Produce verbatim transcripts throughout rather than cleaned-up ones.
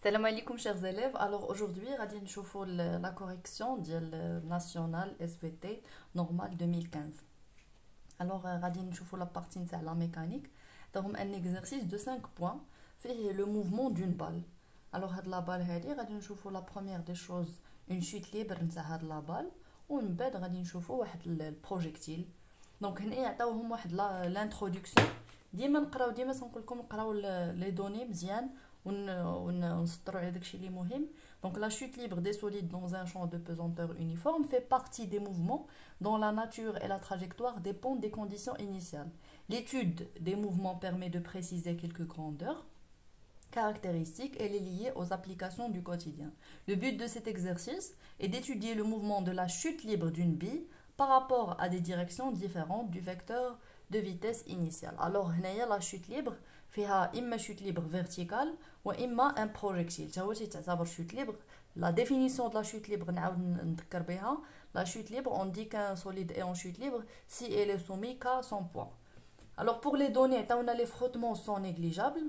Salam alaikum chers élèves. Alors aujourd'hui, غادي نشوفوا ال- la correction ديال national S V T normal deux mille quinze. Alors euh, غادي نشوفوا la partie نتاع la mécanique. Donc un exercice de cinq points فيه le mouvement d'une balle. Alors هاد la balle هادي غادي نشوفوا la première des choses une chute libre نتاع هاد la balle ومن بعد غادي نشوفوا واحد البروجيكتيل. دونك هنا يعطيوهم واحد l'introduction. ديما نقراو ديما تنقول لكم نقراو لي دوني مزيان ون ون ونسطروا على داكشي اللي مهم. Donc la chute libre des solides dans un champ de pesanteur uniforme fait partie des mouvements dont la nature et la trajectoire dépendent des conditions initiales. L'étude des mouvements permet de préciser quelques grandeurs caractéristiques et les lier aux applications du quotidien. Le but de cet exercice est d'étudier le mouvement de la chute libre d'une bille par rapport à des directions différentes du vecteur de vitesse initiale. Alors, هنايا la chute libre فيها إما chute libre verticale وإما un projectile. تا هو تعتبر chute libre. La définition de la chute libre نعاود نذكر بها. La chute libre, on dit qu'un solide est en chute libre si elle est soumise qu'à son poids. Alors, pour les données, les frottements sont négligeables.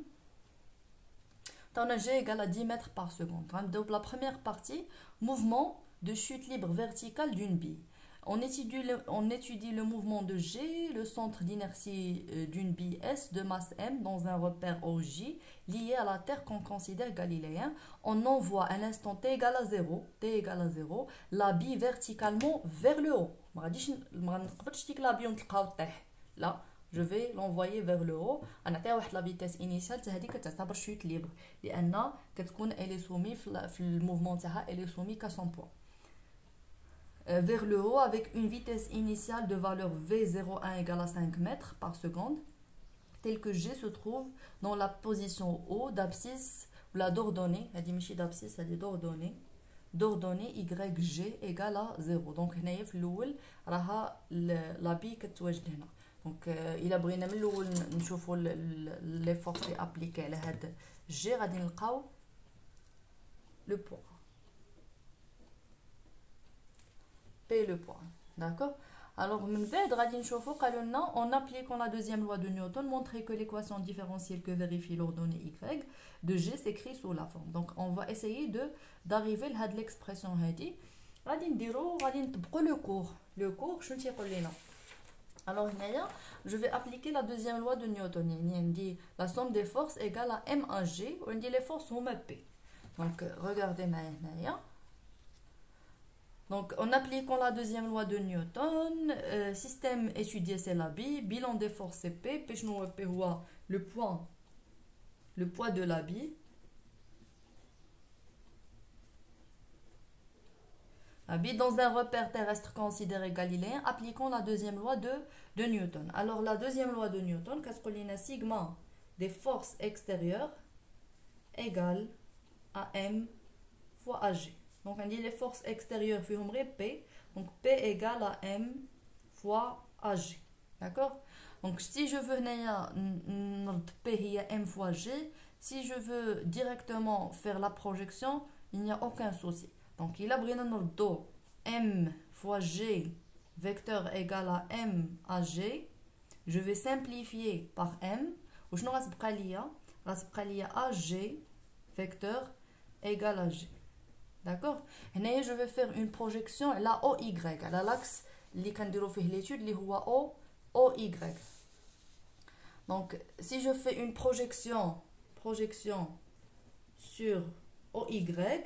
G égale à dix mètres par seconde. Donc la première partie, mouvement de chute libre verticale d'une bille. On étudie, le, on étudie le mouvement de G, le centre d'inertie d'une bille S de masse M dans un repère O J lié à la Terre qu'on considère galiléen. On envoie à l'instant T égale à zéro, T égale à zéro, la bille verticalement vers le haut. Là, je vais l'envoyer vers le haut. غنعطيها واحد la vitesse initiale هذه كتعتبر chute libre لأن كتكون elle est soumise في الموفمون تاعها elle est soumise qu'à son poids. Euh, vers le haut avec une vitesse initiale de valeur V zéro virgule un égale à cinq mètres par seconde, tel que G se trouve dans la position O d'abscisse ou la d'ordonnée, هذه ماشي d'abscisse هذه d'ordonnée, d'ordonnée Y G égale à zéro. Donc هنايا في الأول راها la bille كتواجد هنا. Donc إلا بغينا من الأول نشوفوا les forces اللي appliquées على هاد G غادي نلقاو le poids. P le poids. D'accord. Alors, en appliquant la deuxième loi de Newton, montrer que l'équation différentielle que vérifie l'ordonnée Y de G s'écrit sous la forme. Donc, on va essayer de d'arriver à l'expression. Le cours. Le cours, je ne Alors, je vais appliquer la deuxième loi de Newton. La somme des forces égale à M à G. On dit les forces sont P. Donc, regardez maintenant. Donc, en appliquant la deuxième loi de Newton, euh, système étudié c'est la bille, bilan des forces c'est P, P P le poids, le poids de la bille. La bille dans un repère terrestre considéré galiléen, appliquons la deuxième loi de, de Newton. Alors, la deuxième loi de Newton, qu'est-ce qu'on a sigma des forces extérieures égale à M fois A G. Donc, on dit les forces extérieures, P. Donc, P égale à M fois A G. D'accord? Donc, si je veux P M fois G, si je veux directement faire la projection, il n'y a aucun souci. Donc, il a do M fois G, vecteur égal à M à G. Je vais simplifier par M. Ou je n'aurai A G, vecteur égal à G. D'accord? Et je vais faire une projection à la O Y, à l'axe qui est l'étude, qui est O, O Y. Donc, si je fais une projection, projection sur O Y,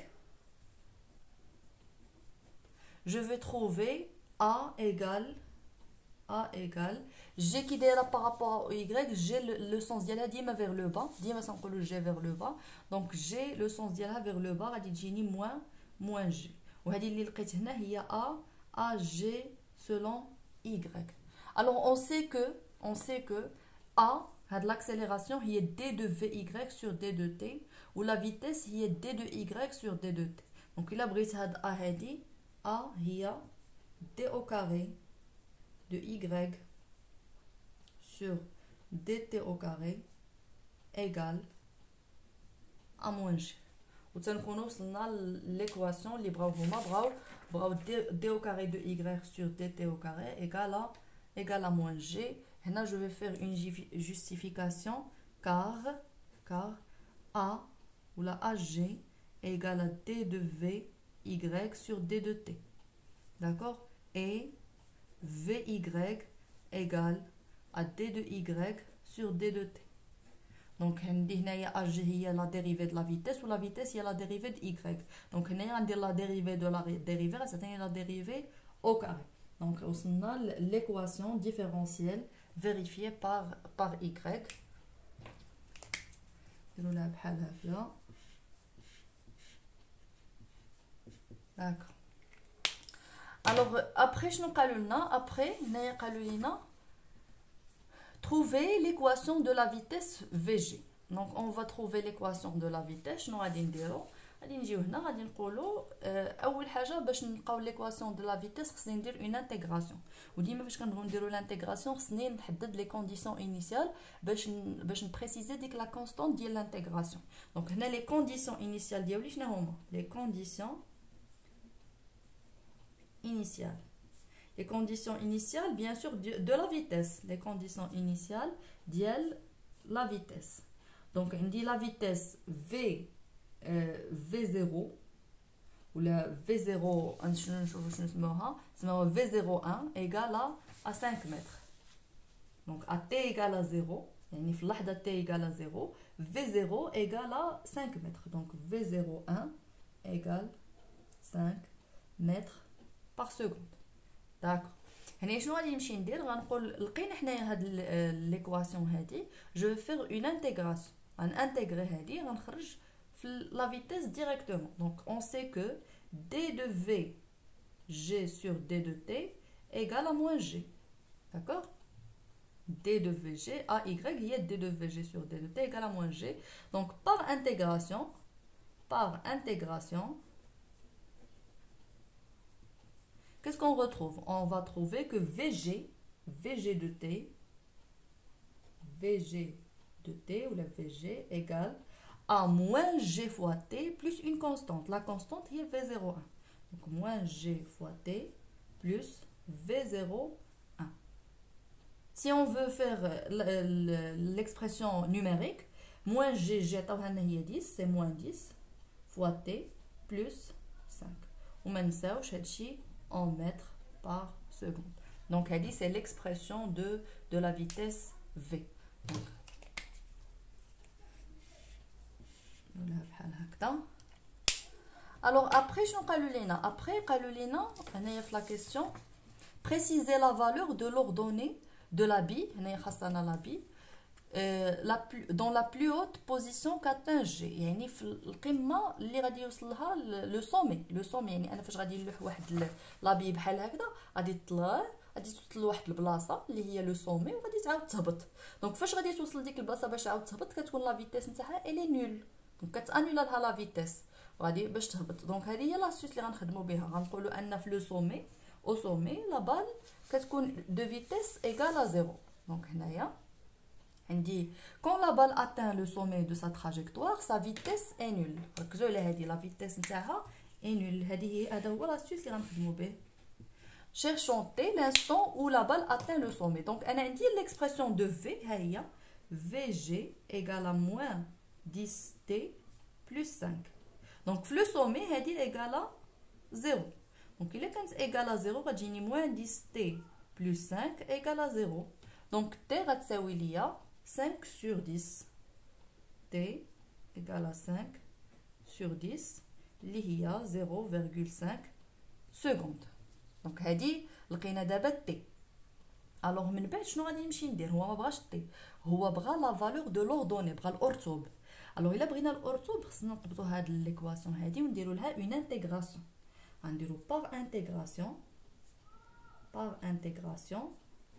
je vais trouver A égale, A égale, G qui est là par rapport à O Y, j'ai le, le sens d'yala dima vers le bas, dima sans que le G vers le bas, donc j'ai le sens d'yala vers le bas, غادي تجيني moins, moins G. وهذه اللي لقيت هنا هي A, A, G selon Y. Alors on sait que, on sait que A, l'accélération, il est D de V Y sur D de T, ou la vitesse, il est D de Y sur D de T. Donc il a brisé A هذه, A, il y a D au carré de Y sur dt au carré égale à moins G. Ou l'équation اللي بغاو هما بغاو بغاو d au carré de y sur dt au carré égale à égale à moins G. Là, je vais faire une justification car car A ou la H G égale à D de V Y sur D de T. D'accord? Et V Y égale à D de Y sur D de T. Donc, H G est la dérivée de la vitesse ou la vitesse est la dérivée de Y. Donc, on a la dérivée de la dérivée, c'est la dérivée au carré. Donc, on a l'équation différentielle vérifiée par, par Y. D'accord. Alors, après, je nous après, trouver l'équation de la vitesse V G. Donc, on va trouver l'équation de la vitesse. Nous allons dire, غادي نجيو هنا غادي نقولوا اول حاجه باش نلقاو ليكواسيون دو لا فيتيس خصني ندير اون انتغراسيون وديما فاش كنبغيو نديروا لانتغراسيون خصني نحدد لي كونديسيون انيسيال باش باش نبريسيزي ديك لا كونستانت ديال لانتغراسيون. دونك هنا لي كونديسيون انيسيال ديالي شنو هما لي كونديسيون initiales. Les conditions initiales, bien sûr, de, de la vitesse. Les conditions initiales de la vitesse. Donc, on dit la vitesse V, euh, V zéro, ou la V zéro, V zéro un égale à, à cinq mètres. Donc, à T égale à zéro, à T égale à zéro, V zéro égale à cinq mètres. Donc, V zéro un égale cinq mètres par seconde. D'accord. هنا شنو غادي نمشي ندير غنقول لقينا حنايا هاد ليكواسيون هادي جو فيغ اون انتغراسيون غنانتيغري هادي غنخرج في لا فيتيس ديريكتومون. دونك اون سي كو d de v g sur d de t égale à moins g. D'accord? d de vg à y هي d de vg sur d de t égale à moins g. Donc par intégration par intégration qu'est-ce qu'on retrouve? On va trouver que Vg, Vg de t, Vg de t ou la Vg égale à moins g fois t plus une constante. La constante est V zéro un. Donc moins g fois t plus V zéro un. Si on veut faire l'expression numérique, moins g, dix, c'est moins dix fois t plus cinq. On met ça au en mètres par seconde. Donc, elle dit c'est l'expression de, de la vitesse V. Donc, alors, après, je vais après, on a la question préciser la valeur de l'ordonnée de l'habit, Euh, la plus, dans la plus haute position qu'atteint G. يعني في القمة اللي غادي يوصلها لو سومي لو سومي يعني انا فاش غادي نلوح واحد لابي بحال هكذا غادي تطلع غادي توصل لواحد البلاصه اللي هي لو سومي وغادي تعاود تهبط. دونك فاش غادي توصل لديك البلاصه باش تعاود تهبط كتكون لا فيتيس نتاعها الي نول. دونك كتانولا لها لا فيتيس غادي باش تهبط. دونك هذه هي لاسيس اللي غنخدموا بها غنقولوا ان في لو سومي او سومي لا بال كتكون دو فيتيس ايغال ا زيرو. دونك هنايا On dit, quand la balle atteint le sommet de sa trajectoire, sa vitesse est nulle. La vitesse est nulle. Cherchons T l'instant où la balle atteint le sommet. Donc, on a dit l'expression de V, Vg égale à moins dix t plus cinq. Donc, le sommet est égal à zéro. Donc, il est égal à zéro, on a moins dix t plus cinq égale à zéro. Donc, T est cinq sur dix. T égale à cinq sur dix. Li a zéro virgule cinq secondes. Donc, هادي لقينا دابا T. Alors, من بعد شنو غادي نمشي ندير؟ هو ما بغاش T. هو بغا لا فالور دو لوردوني، بغا الأرطوب. Alors, إلا بغينا الأرطوب خصنا نطبقوا هاد ليكواسيون هادي ونديروا لها اون انتغراسيون. غنديروا باغ انتغراسيون باغ انتغراسيون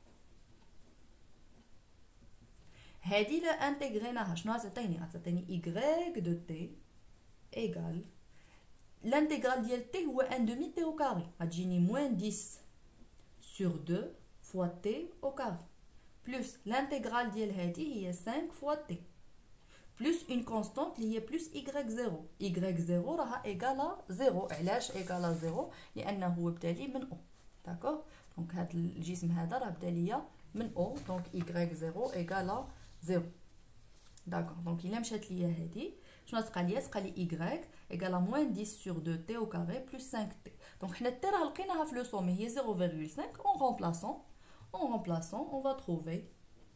هادي لا انتغريناها شنو غتعطيني؟ غتعطيني y دو تي ايغال الانتغرال ديال تي هو واحد دومي تي او كاري غتجيني موان دix sur deux fois t au carré plus l'intégral ديال هادي هي cinq fois t plus une constante اللي هي plus y zéro. y zéro راها ايغال زيرو. علاش ايغال زيرو؟ لانه هو بدا لي من او. داكوغ دونك هاد الجسم هذا راه بدا ليا من او. دونك y zéro ايغال زيرو. D'accord, donc il a مشات ليا هادي شنو تبقى ليا تبقى لي y égale à moins dix sur deux t au carré plus cinq t. Donc حنا التي راه لقيناها في لو سومي هي zéro virgule cinq. En remplaçant en remplaçant on va trouver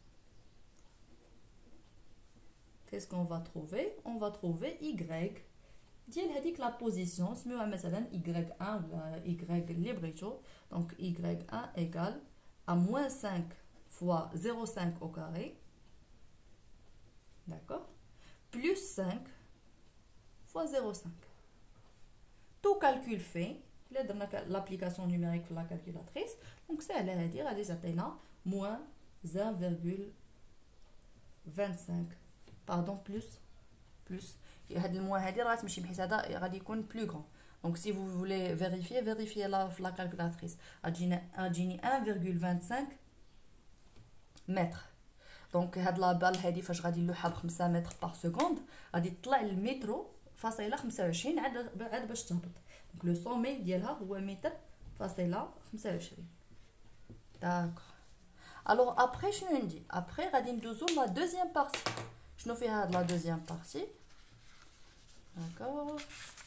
qu'est-ce qu'on va trouver? On va trouver y ديال هذيك la position سميوها مثلا y un ولا y اللي بغيتو. donc y un égale à moins cinq fois zéro virgule cinq au carré, d'accord, plus cinq fois zéro virgule cinq. Tout calcul fait, l'application numérique de la calculatrice, donc c'est à dire à des moins un virgule vingt-cinq, pardon, plus, plus. هاد الموان هادي راه تمشي بحيث هذا غادي يكون بلو غران. دونك سي فو فولي فيريفيي فيريفيي لا في لا كالكولاتريس غتجينا غتجيني واحد فاصلة خمسة وعشرين متر. دونك هاد لا بال هادي فاش غادي نلوحها ب خمسة متر بار سكوند غادي تطلع المترو فاصله خمسة وعشرين عاد عاد باش تهبط. دونك لو سومي ديالها هو متر فاصله خمسة وعشرين. داكوغ. الوغ ابري شنو ندير؟ ابري غادي ندوزو لا دوزيام بارتي. شنو فيها هاد لا دوزيام بارتي؟ D'accord.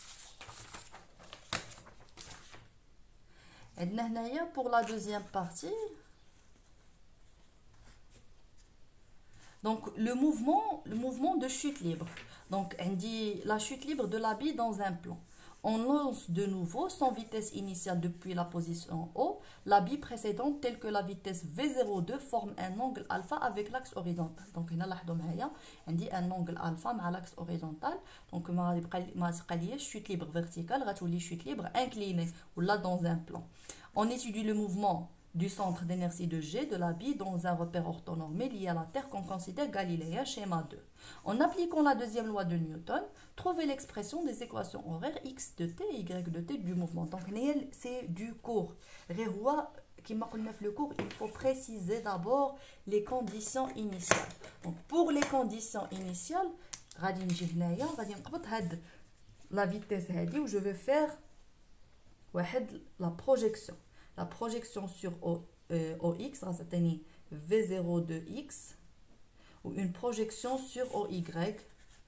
Et pour la deuxième partie, donc le mouvement, le mouvement de chute libre. Donc on dit la chute libre de la bille dans un plan. On lance de nouveau sans vitesse initiale depuis la position O, la bille précédente telle que la vitesse V zéro deux forme un angle alpha avec l'axe horizontal. Donc هنا لاحظوا معايا عندي un angle alpha مع l'axe horizontal. Donc ما غيبقى ما تبقى ليا chute libre verticale غتولي chute libre inclinée ولا dans un plan. On étudie le mouvement du centre d'inertie de G de la bille dans un repère orthonormé lié à la Terre qu'on considère galiléen, schéma deux. En appliquant la deuxième loi de Newton, trouvez l'expression des équations horaires x de t et y de t du mouvement. Donc, c'est du cours. Le cours, il faut préciser d'abord les conditions initiales. Donc, pour les conditions initiales, la vitesse où je vais faire la projection. La projection sur O, euh, O X, c'est V zéro deux X, ou une projection sur O Y,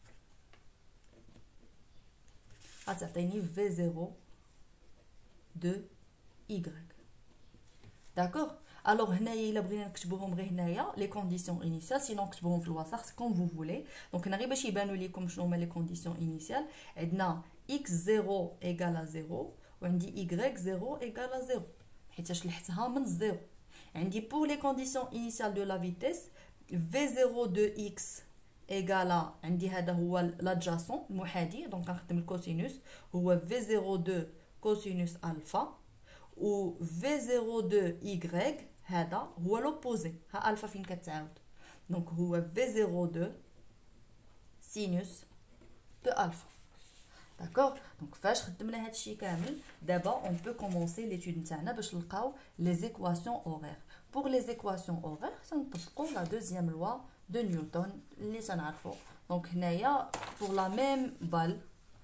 c'est V zéro deux Y. D'accord? Alors, les conditions initiales, sinon comme vous voulez. Donc, on a comme les conditions initiales. X zéro égale à zéro, ou Y zéro égale à zéro. حيتاش لحقتها من الزيرو. عندي pour les conditions initiales de la vitesse V zéro deux X égale عندي هذا هو l'adjacent المحاذي. دونك كنخدم الكوسينوس هو V zéro deux كوسينوس الفا و V zéro deux Y هذا هو l'opposé. ها الفا فين كتعاود. دونك هو V zéro deux سينوس دو الفا. D'accord? Donc, فاش خدمنا هاد الشيء كامل دابا on peut commencer l'étude نتاعنا باش نلقاو les équations horaires. Pour les équations horaires سنطبقوا la deuxième loi de Newton اللي تنعرفوا. Donc هنايا pour la même balle.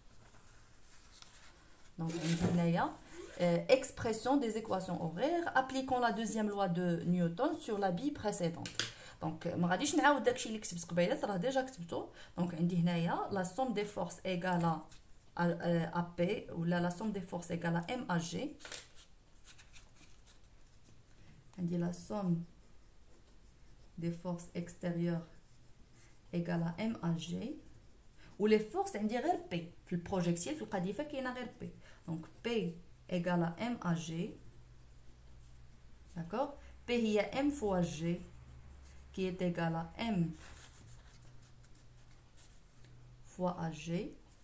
Donc هنايا expression des équations horaires appliquons la deuxième loi de Newton sur la bille précédente. Donc ما غاديش نعاود داكشي اللي كتبت قبيله راه ديجا كتبتو. Donc عندي هنايا la somme des forces égale à à, à P, ou là, la somme des forces égale à M à G. On dit la somme des forces extérieures égale à M à G. Ou les forces, on dit P. Le projectile, il faut qu'il y ait P. Donc P égale à M à G. D'accord? P, il y a M fois G qui est égal à M fois A G.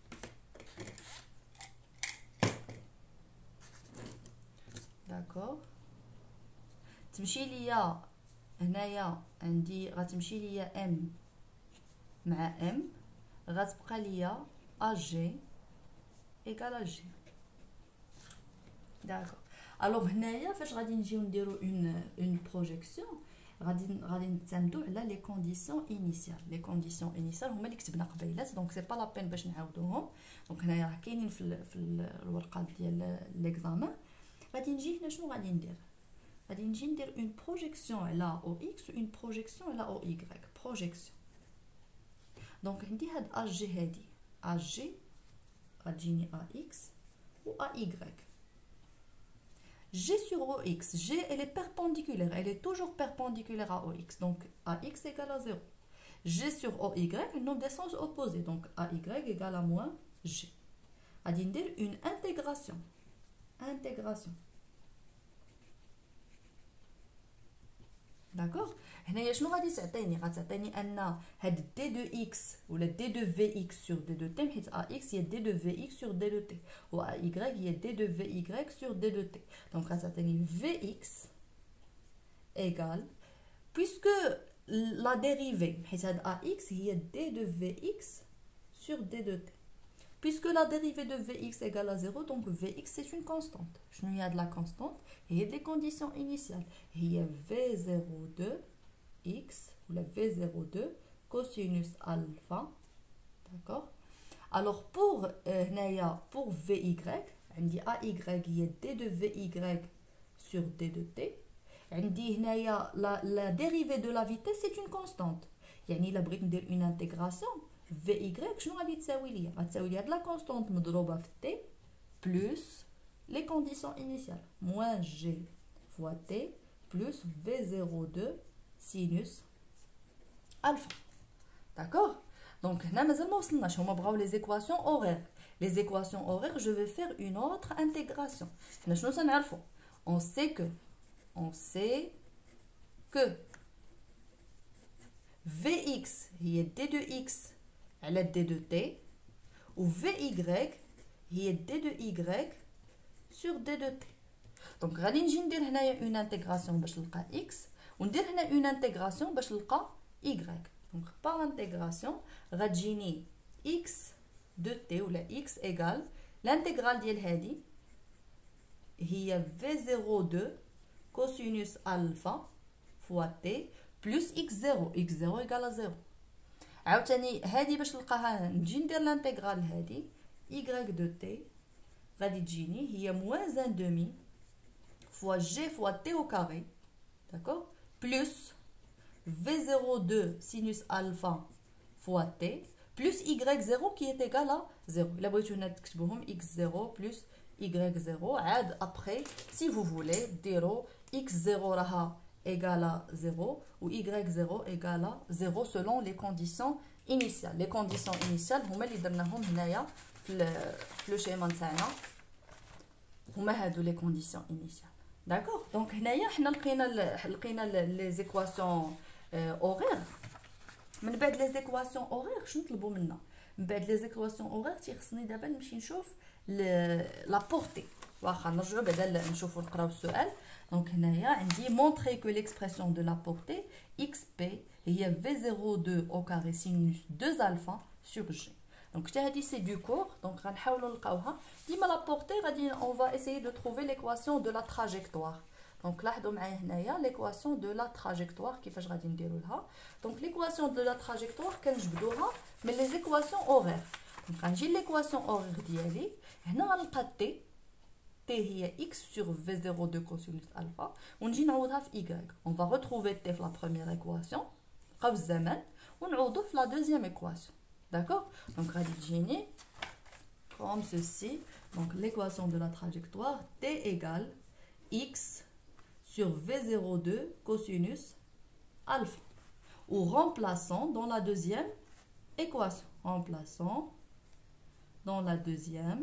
D'accord. تمشي ليا هنايا عندي غتمشي ليا M مع M غتبقى ليا A G égale à G. D'accord. Alors هنايا فاش غادي نجيو نديرو une une projection غادي غادي نعتمدوا على لي كونديسيون انيسيال. لي كونديسيون انيسيال هما اللي كتبنا قبيلات. دونك سي با لا بين باش نعاودوهم. دونك هنايا راه كاينين في في الورقه ديال ليكزامان. غادي نجي هنا شنو غادي ندير؟ غادي نجي ندير اون بروجيكسيون على او اكس و اون بروجيكسيون على او واي. بروجيكسيون دونك عندي هاد ا جي هادي ا جي غتجيني ا اكس و ا y. G sur O X, G elle est perpendiculaire, elle est toujours perpendiculaire à O X, donc A X égale à zéro. G sur O Y, nous des sens opposés, donc A Y égale à moins G. À dire une intégration. Intégration. D'accord? هنايا شنو غادي تعطيني؟ غتعطيني ان هاد دي دو اكس ولا دي دو في اكس سور دي دو تي، حيت ا اكس هي دي دو في اكس سور دي دو تي و ا y هي دي دو في y سور دي دو تي. دونك غتعطيني في اكس ايغال بويسكو لا ديريفي، حيت هاد ا اكس هي دي دو في اكس سور دي دو تي. Puisque la dérivée de Vx égale à zéro, donc Vx c'est une constante. Je n'ai de la constante et il y a des conditions initiales. Il y a V zéro deux x ou la V zéro deux cosinus alpha. D'accord? Alors pour, euh, pour Vy, on dit A y il y a d de Vy sur d de t. On dit la, la dérivée de la vitesse c'est une constante. Il y a une intégration. في y شنو غادي تساوي ليا؟ غتساوي ليا هاد لا كونستانت مضروبه في تي بلس لي كونديسيون انيسيال موان جي فوا تي بلس في زيرو دو سينوس الفا. داكوغ؟ دونك هنا مازال ما وصلناش، هما بغاو لي زيكواسيون اورير. لي زيكواسيون اورير جو في فير اون اوتر انتيغراسيون. حنا شنو تنعرفو؟ اون سي كو اون سي كو Vx هي d de x على d de t و Vy هي d de y sur d de t. دونك غادي نجي ندير هنايا اون انتيغراسيون باش نلقى x وندير هنا اون انتيغراسيون باش نلقى y. دونك باغ انتيغراسيون غتجيني x de t ولا x ايغال الانتيغرال ديال هادي هي في زيرو دو كوسينوس الفا فوا t بلس x زيرو، x زيرو ايكال زيرو. عاوتاني هادي باش نلقاها نجي ندير لانتيغرال هادي y دو تي غادي تجيني هي موان ان دومي فوا جي فوا تي او كاري. داكوغ؟ بلس في زيرو دو سينوس الفا فوا تي بلس y زيرو كي est égal à زيرو. الا بغيتو هنا تكتبوهم x زيرو بلس y زيرو، عاد ابخي سي فو فولي ديرو x زيرو راها égale à zéro ou y zéro égale à zéro selon les conditions initiales. Les conditions initiales هما اللي درناهم هنايا في في لو شيما نتاعنا، هما هادو لي كونديسيون انيسيال. داكوغ؟ دونك هنايا حنا لقينا لقينا لي زيكواسيون اورير. من بعد لي زيكواسيون اورير شنو نطلبوا منا؟ من بعد لي زيكواسيون اورير تيخصني دابا نمشي نشوف لا بورتي. واخا نرجعوا بعدا نشوفوا نقراو السؤال. Donc هنايا عندي montrer que l'expression de la portée xp هي v zéro deux au carré sinus deux alpha sur g. Donc حتى هادي سي دو كور، دونك غنحاولوا نلقاوها. ديما لا بورتي غادي on va essayer de trouver l'équation de la trajectoire. Donc لاحظوا معايا هنايا l'équation de la trajectoire كيفاش غادي نديروا لها. Donc l'équation de la trajectoire كنجبدوها من les équations horaires. Donc غنجي l'équation horaire ديالي هنا غنلقى t t هي x sur v zéro deux cosinus alpha ونجي نعوضها في y. On va retrouver t في la première équation نلقاو الزمن ونعوضو في la deuxième équation. D'accord? Donc غادي تجيني comme ceci. Donc l'équation de la trajectoire t égale x sur v zéro deux cosinus alpha. Ou remplaçant dans la deuxième équation. Remplaçant dans la deuxième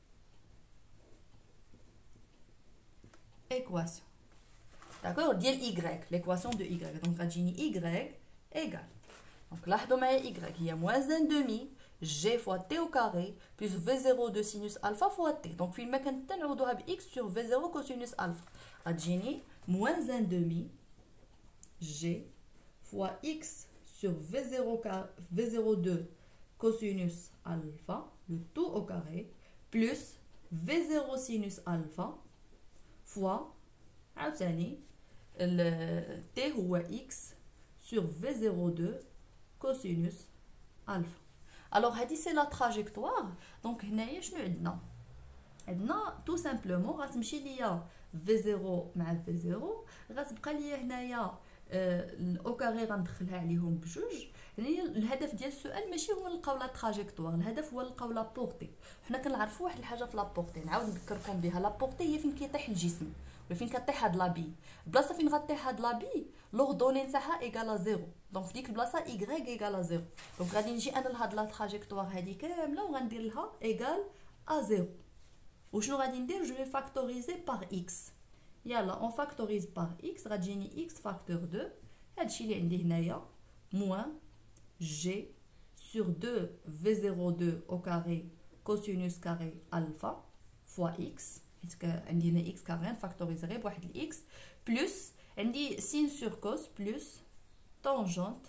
équation. D'accord? ديال y, l'équation de y. Donc غتجيني y égale. Donc لاحظوا معايا y هي moins un demi g fois t au carré plus v zéro de sinus alpha fois t. Donc فين ما كانت نعوضوها ب x sur v zéro cosinus alpha غتجيني moins un demi g fois x sur v zéro v zéro deux cosinus alpha le tout au carré plus v zéro sinus alpha fois عاوتاني ال t هو x sur v zéro deux cosinus alpha. Alors هادي سي لا trajectoire. دونك هنايا شنو عندنا؟ عندنا tout simplement غتمشي ليا v zéro مع v zéro غتبقى ليا هنايا الاو كاري غندخلها عليهم بجوج. يعني الهدف ديال السؤال ماشي هو نلقاو لا تراجيكتوار، الهدف هو نلقاو لا بورتي. حنا كنعرفوا واحد الحاجه في لا بورتي، نعاود نذكركم بها. لا بورتي هي فين كيطيح الجسم ولا فين كطيح هاد لابي. البلاصه فين غطيح هاد لابي لوردوني نتاعها ايكالا زيرو، دونك في ديك البلاصه ايغريك ايكالا زيرو. دونك غادي نجي انا لهاد لا تراجيكتوار هادي كامله وغندير لها ايكال ا زيرو. وشنو غادي ندير؟ جو في فاكتوريزي بار اكس. يلا اون فاكتوريز بار اكس، غتجيني اكس فاكتور دو، هادشي اللي عندي هنايا موان جي sur deux v zéro deux au carré cosinus carré alpha fois x، حيت عندي هنا x كاري نفاكتوريزي غير بواحد ال x، بلس عندي sin sur cos بلس tangente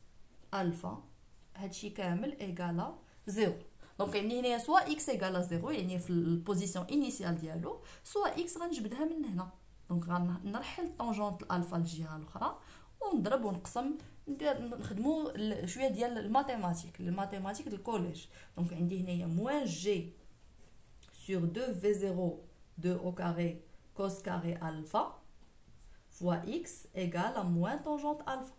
alpha، هادشي كامل ايكالا زيرو. دونك عندي هنايا سوا x ايكالا زيرو يعني في البوزيسيون انيسيال ديالو، سوا x غنجبدها من هنا. دونك غنرحل طونجونت الالفا للجهه الاخرى ونضرب ونقسم، ندير نخدموا شويه ديال الماتيماتيك الماتيماتيك ديال الكوليج. دونك عندي هنايا موان جي سور deux v zéro deux au carré cos carré alpha fois x égale موان طونجونت الفا.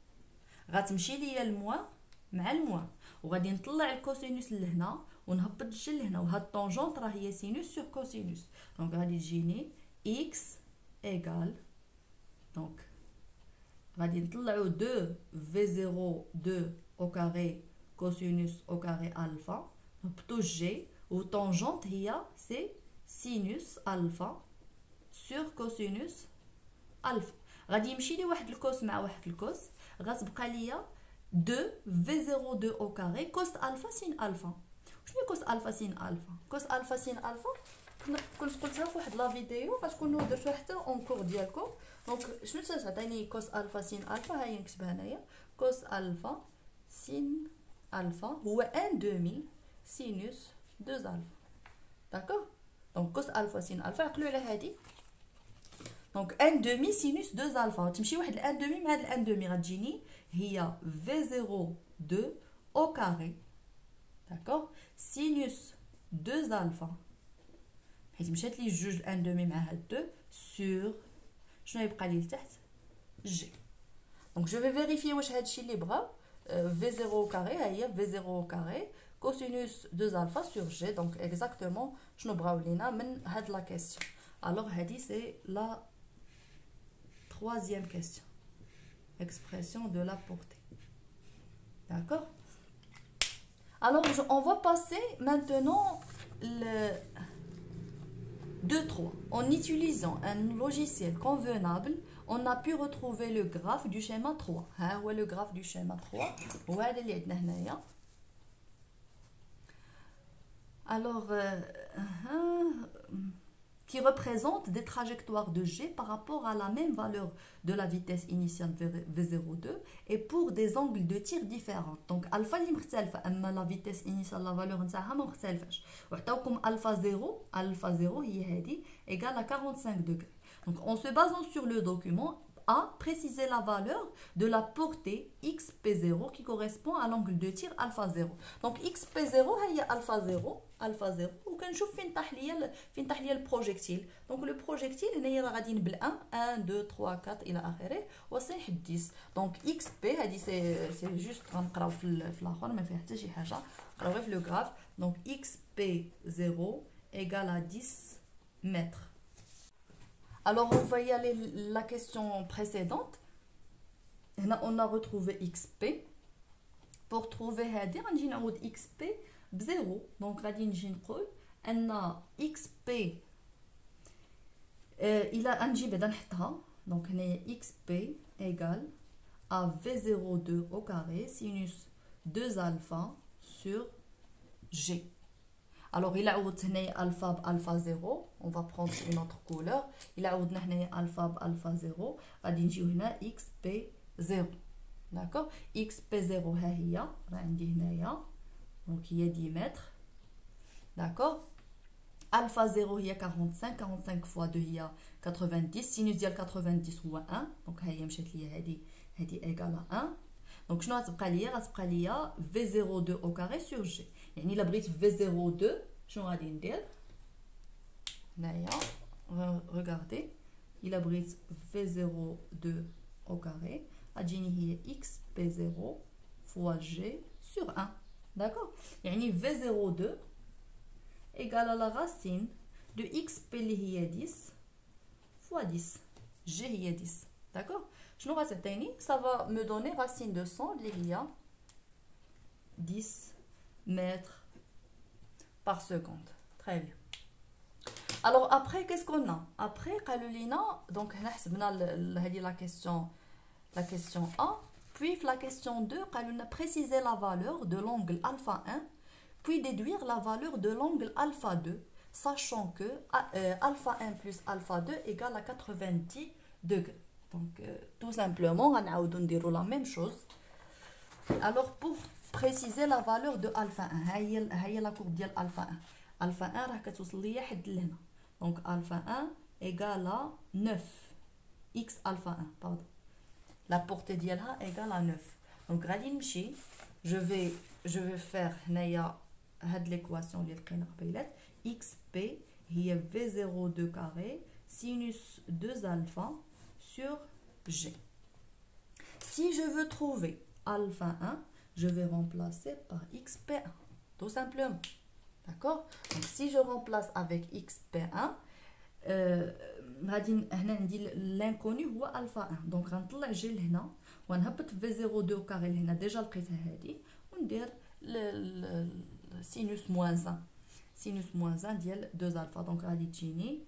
غتمشي ليا الموان مع الموان وغادي نطلع الكوسينوس لهنا ونهبط الجي لهنا، وهاد الطونجونت راه هي سينوس سور كوسينوس. دونك غادي تجيني x égale دونك غادي نطلعو deux v zéro deux au carré cosinus au carré alpha نهبطو جي، و طونجونت هي سي سينوس الفا سور كوسينوس الفا. غادي يمشي لي واحد الكوس مع واحد الكوس، غتبقى ليا deux v zéro deux au carré cos alpha sin alpha. شنو كوس الفا سين الفا؟ كوس الفا سين الفا كنت قلتها في واحد لا فيديو، غتكونوا درتوها حتى اون كور ديالكم. دونك شنو تعطيني كوس الفا سين الفا؟ هاهي نكتبها هنايا، كوس الفا سين الفا هو ان دومي سينوس دو الفا. داكوغ؟ دونك كوس الفا سين الفا عقلوا على هادي، دونك ان دومي سينوس دو الفا، تمشي واحد الان دومي مع هاد الان دومي غتجيني هي في زيرو دو او كاري، داكوغ، سينوس دو الفا، حيت مشات لي جوج الان دومي مع هاد دو سور شنو يبقى لي لتحت جي. دونك جو في فيريفي واش هادشي اللي بغاو. في زيرو كاري ها هي في زيرو كاري كوسينوس دو الفا سور جي. دونك اكزاكتومون شنو بغاو لينا من هاد لا كيسيون. الوغ هادي سي لا troisième question, expression de la portée. D'accord? Alors je, on va passer maintenant le deux trois. En utilisant un logiciel convenable, on a pu retrouver le graphe du schéma trois. ها هو le graphe du schéma trois. وهذا اللي عندنا هنايا. Alors euh, euh, qui représente des trajectoires de G par rapport à la même valeur de la vitesse initiale v zéro deux et pour des angles de tir différents. Donc alpha اللي مختلفة، أما la vitesse initiale la valeur نتاعها ما مختلفاش. وعطاوكم alpha zéro، alpha zéro هي هذه égale à quarante-cinq degrés. Donc en se basant sur le document, A préciser la valeur de la portée X P zéro qui correspond à l'angle de tir alpha zéro. Donc X P zéro هي alpha zéro alpha zéro، وكنشوف فين طاح ليا فين طاح ليا البروجيكتيل. دونك لو بروجيكتيل هنايا راه غادي بال واحد واحد اثنين ثلاثة أربعة الى اخره وصيح عشرة. دونك X P هذه سي سي جوست غنقراو في في الاخر ما فيها حتى شي حاجه، نقراو غير في لو غراف. دونك X P zéro égale à dix mètres. Alors on va y aller la question précédente. On a retrouvé X P. Pour trouver هذه غنجي نعوض X P بزيرو. دونك غادي نجي نقول ان X P الى غنجي بعدا نحطها. دونك هنايا X P égale à v zéro deux au carré sinus deux alpha sur G. Alors il عوضت هنايا الفا بالفا زيرو، on va prendre une autre couleur. il عوضنا هنايا الفا بالفا زيرو، غادي نجيو هنا X P زيرو. داكوغ، X P زيرو ها هي راه عندي هنايا، دونك هي dix متر. داكوغ، الفا زيرو هي quarante-cinq، quarante-cinq فوا deux هي quatre-vingt-dix، سينوس ديال quatre-vingt-dix هو واحد. دونك ها هي مشات ليا هادي هادي ايكالا واحد. دونك شنو غتبقى ليا؟ غتبقى ليا في زيرو deux au carré sur G. يعني الا بغيت في زيرو deux شنو غادي ندير هنايا؟ ريغاردي، الا بغيت في زيرو deux au carré. غتجيني هي x p zéro fois g sur un. D'accord? يعني v zéro deux égale à la racine de xp اللي هي dix fois dix. g هي dix. D'accord? شنو غتعطيني؟ ça va me donner racine de cent اللي هي dix mètres par seconde. Très bien. Alors après, qu'est-ce qu'on a? Après, donc on a la question, la question un, puis la question deux, on a précisé la valeur de l'angle alpha un, puis déduire la valeur de l'angle alpha deux, sachant que euh, alpha un plus alpha deux égale à quatre-vingt-dix degrés. Donc euh, tout simplement, on a dit la même chose. Alors pour préciser la valeur de alpha un, هي la courbe ديال alpha un. Alpha un راه كتوصل ليا حد لهنا. Donc alpha un égale à neuf. X alpha un, pardon. La portée ديالها égale à neuf. Donc غادي نمشي, je vais je vais faire هنايا هاد l'équation اللي لقينا قبيلات. xp هي v zéro deux carré sinus deux alpha sur g. Si je veux trouver alpha un, je vais remplacer par xp un, tout simplement. D'accord? Donc si je remplace avec xp un, غادي هنا عندي l'inconnu هو alpha un. Donc غنطلع جي لهنا ونهبط v zéro deux كاري لهنا ديجا لقيتها هادي وندير sinus moins un. Sinus moins un ديال deux alpha. Donc غادي تجيني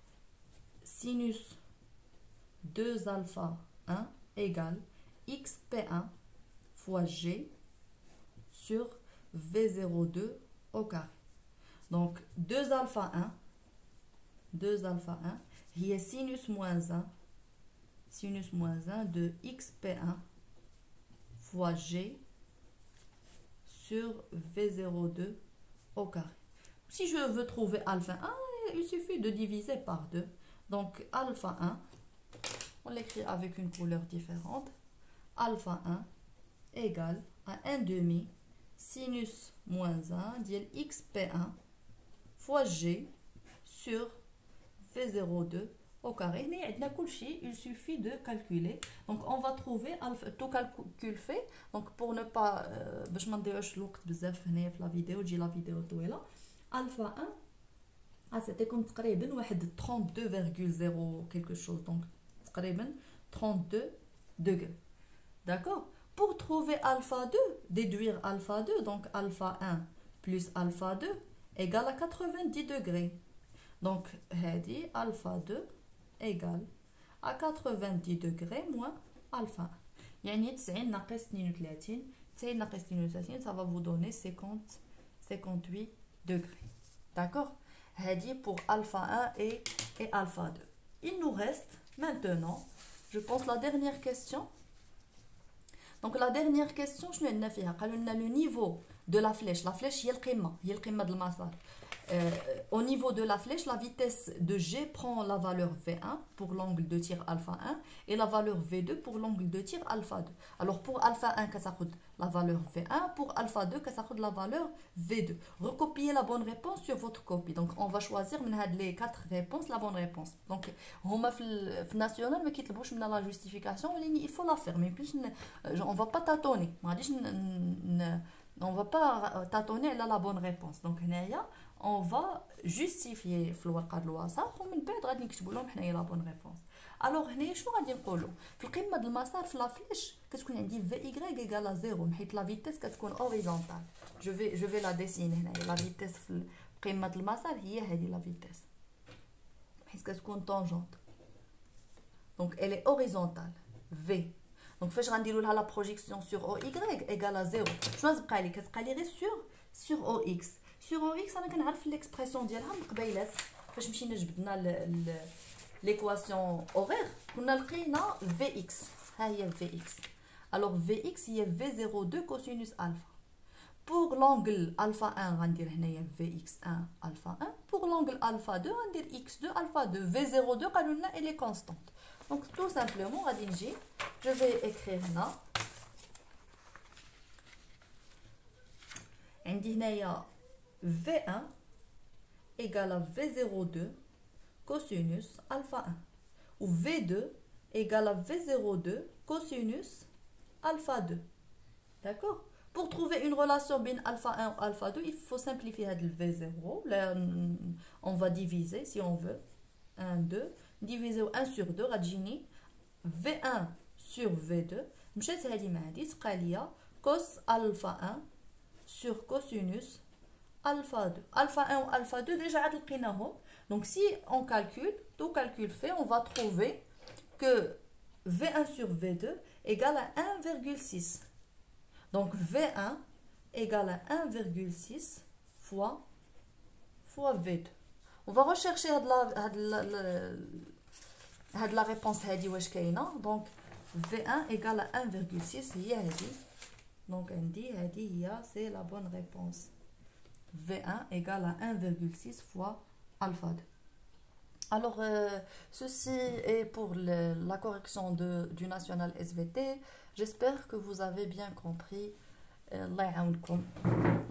sinus deux alpha un égale xp un fois g sur v zéro deux au carré. Donc deux alpha un, deux alpha un, il y a sinus moins un, sinus moins un de xp un fois g sur v zéro deux au carré. Si je veux trouver alpha un, il suffit de diviser par deux. Donc alpha un, on l'écrit avec une couleur différente. Alpha un égale à un demi sinus moins un dièle xp un fois g sur v zéro deux au carré. Il suffit de calculer. Donc on va trouver alpha, tout calcul fait. Donc pour ne pas باش ما نضيعوش الوقت بزاف هنايا في لا فيديو تجي لا فيديو طويله. alpha un ah c'était comme تقريبا واحد trente-deux virgule zéro quelque chose. Donc تقريبا trente-deux degrés. D'accord? Pour trouver alpha deux, déduire alpha deux, donc alpha un plus alpha deux égale à quatre-vingt-dix degrés. Donc, هذه alpha deux égale à quatre-vingt-dix degrés moins alpha un. يعني تسعين ناقص اثنين وثلاثين, تسعين ناقص اثنين وثلاثين, ça va vous donner cinquante, cinquante-huit degrés. D'accord? هذه pour alpha un et, et alpha deux. Il nous reste maintenant, je pense, la dernière question. Donc la dernière question, je ne sais pas, le niveau de la flèche. La flèche, il y a le qimma, il y a le qimma de l'masar. Euh, au niveau de la flèche, la vitesse de G prend la valeur V un pour l'angle de tir alpha un et la valeur V deux pour l'angle de tir alpha deux. Alors pour alpha un, ça coûte la valeur V un, pour alpha deux, ça coûte la valeur V deux. Recopiez la bonne réponse sur votre copie. Donc on va choisir les quatre réponses la bonne réponse. Donc on va faire national, mais quitte le la justification, il faut la faire. Mais plus on va pas tâtonner. On va pas tâtonner là la bonne réponse. Donc on va justifier في الورقه الوسط ومن بعد غادي نكتبوا لهم حنايا لا بون ريبونس. الوغ هنايا شنو غادي نقولوا في القمه د المسار في لا فليش كتكون عندي في اي ايغال زيرو حيت لا فيتيس كتكون اوريزونتال. جو في جو في لا ديسين هنايا لا فيتيس في قمه المسار هي هذه لا فيتيس حيت كتكون طونجونت. دونك elle est horizontale v. دونك فاش غنديروا لها لا بروجيكسيون سور او اي ايغال زيرو شنو غتبقى لي؟ كتبقى لي غير سور سور او اكس. Sur O X, انا كنعرف l'expression ديالها من قبيلات فاش مشينا جبدنا l'équation horaire كنا لقينا V X. ها هي V X. Alors V X هي V zéro deux cosinus alpha. Pour l'angle alpha un غندير هنايا V X un alpha un. Pour l'angle alpha deux غندير X deux alpha deux. V zéro deux قالوا لنا elle est constante. Donc tout simplement غادي نجي je vais écrire هنا عندي هنايا V un égale à V zéro deux cosinus alpha un. Ou V deux égale à V zéro deux cosinus alpha deux. D'accord? Pour trouver une relation entre alpha un et alpha deux, il faut simplifier le V zéro. Là, on va diviser si on veut. un, deux. Diviser un sur deux, غتجيني V un sur V deux. مشات هذه مع هذه تبقى ليا cos alpha un sur cosinus alpha deux. Alpha un ou alpha deux, déjà عاد لقيناهم. Donc si on calcule, tout calcul fait, on va trouver que V un sur V deux égale à un virgule six. Donc V un égale à un virgule six fois, fois V deux. On va rechercher la, la, la, la réponse. Donc V un égale à un virgule six. Donc on dit c'est la bonne réponse. V un égale à un virgule six fois alpha deux. Alors, euh, ceci est pour le, la correction de, du national S V T. J'espère que vous avez bien compris. Allah yaounkoum.